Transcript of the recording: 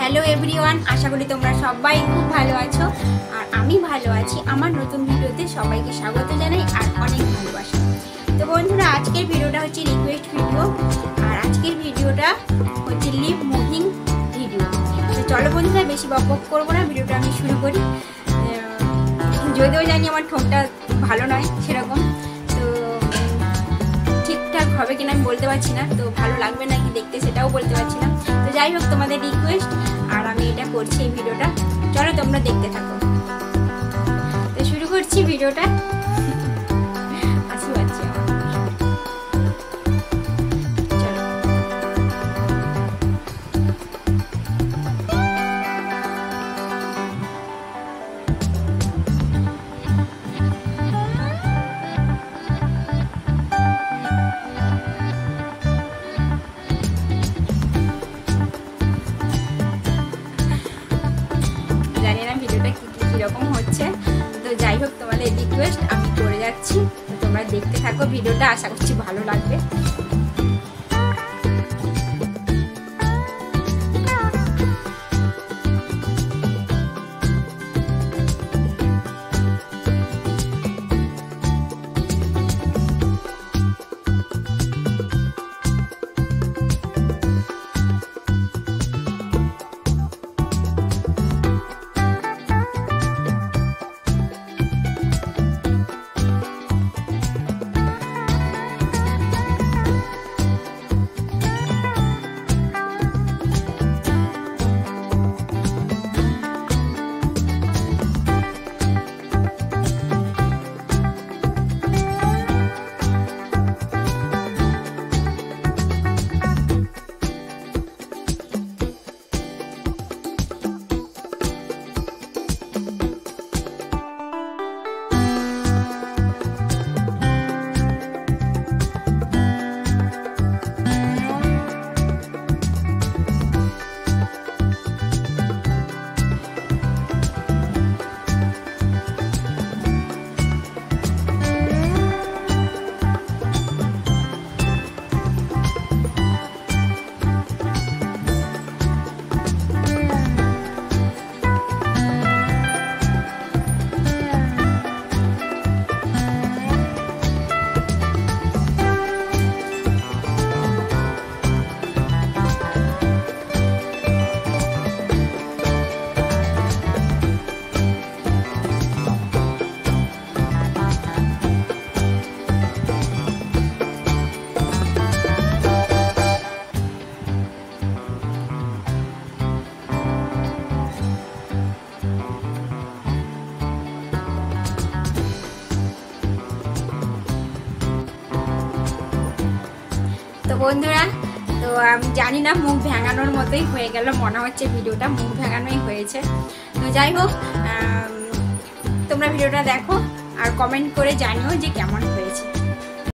Hello everyone आशा करी तुम्हारा सबाई खूब भालो आछो और आमी भालो आछि। आमार नतुन भिडियोते सबाइके स्वागत जानाई और अनेक भालोबासा। तो बंधुरा आजकेर भिडियोटा होच्छे रिक्वेस्ट भिडियो और आजकेर भिडियोटा होच्छे लिप मुभिंग भिडियो। तो चलो बंधुरा बेशी बकबक करबो ना, भिडियोटा आमी शुरू करी। যদিও জানি আমার ঠোঁটটা ভালো নয় সেরকম, তো ঠিকঠাক হবে কিনা আমি বলতে পারছি না, তো ভালো লাগবে নাকি দেখতে সেটাও বলতে পারছি না। তো যাই হোক তোমাদের রিকোয়েস্ট আর আমি এটা করছি এই ভিডিওটা, চলো তোমরা দেখতে থাকো। তো শুরু করছি ভিডিওটা। জানি না ভিডিওটা কিরকম হচ্ছে, তো যাই হোক তোমাদের রিকোয়েস্ট আমি করে যাচ্ছি, তো তোমরা দেখতে থাকো ভিডিওটা, আশা করছি ভালো লাগবে। তো বন্ধুরা, তো আমি জানি না মুখ ভেঙানোর মতোই হয়ে গেল, মনে হচ্ছে ভিডিওটা মুখ ভেঙানোই হয়েছে। তো যাই হোক তোমরা ভিডিওটা দেখো আর কমেন্ট করে জানিও যে কেমন হয়েছে।